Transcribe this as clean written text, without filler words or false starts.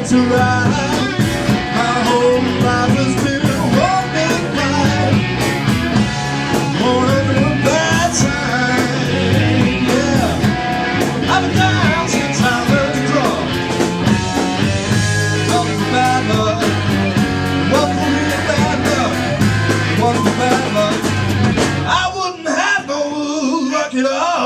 to ride. My whole life has been one big fight. Wanna do a bad time, yeah. I've been down since I learned to draw. Welcome to bad luck. Welcome to bad luck. Welcome to bad luck. I wouldn't have no luck at all.